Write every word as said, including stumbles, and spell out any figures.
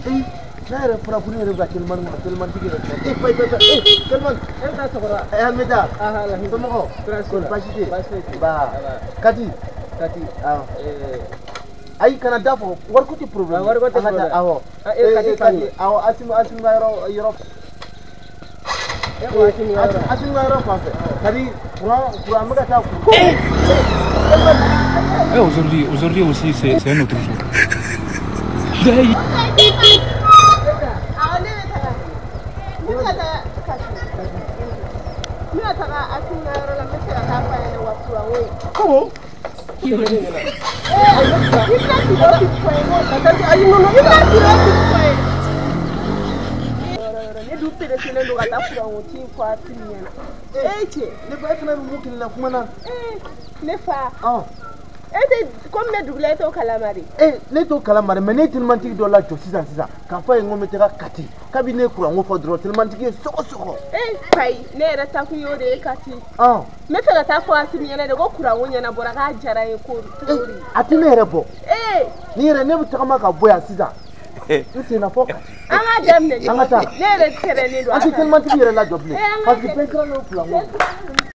eh na yɛrɛ fara ko ne yɛrɛ bɛ ka teliman kɔnɔ teliman tigi yɛrɛ eh fai fai fai eh teliman e ta sɔgɔra eh Hamida aha la somɔgɔ ko baasi tɛ baasi ba kati kati awɔ eh ayi kana da fɔ wari ko tɛ problème wari ko tɛ problème awɔ eh kati kati awɔ asimu asimu ka yɔrɔ yɔrɔ asimu ka yɔrɔ fan fɛ kadi courant courant bɛ ka taa courant Eh, aujourd'hui, aujourd'hui aussi, c'est un autre jour. Comment? Ete comme me doublé to calamari. Eh, ne to calamari, mais ne tellement tigi do la jo sisan sisan. Ka fa ngo metera kati. Ka bi ne kura ngo fo dro tellement tigi soko soko. Eh, fai, ne era ta ku yo de kati. Ah. Me fela ta fo asimi yana de go kura ngo nyana bora ka jara e ko tori. Ati ne yɛrɛ bɔ. Eh, ni yɛrɛ ne bi tagama ka bɔ yan sisan. Eh, n sen na fɔ kati. An ka daminɛ. An ka taa. Ne yɛrɛ tɛrɛ ne do. Ati tellement tigi yɛrɛ la jɔ bilen. Parce que bɛɛ kɛra n'o kura ngo.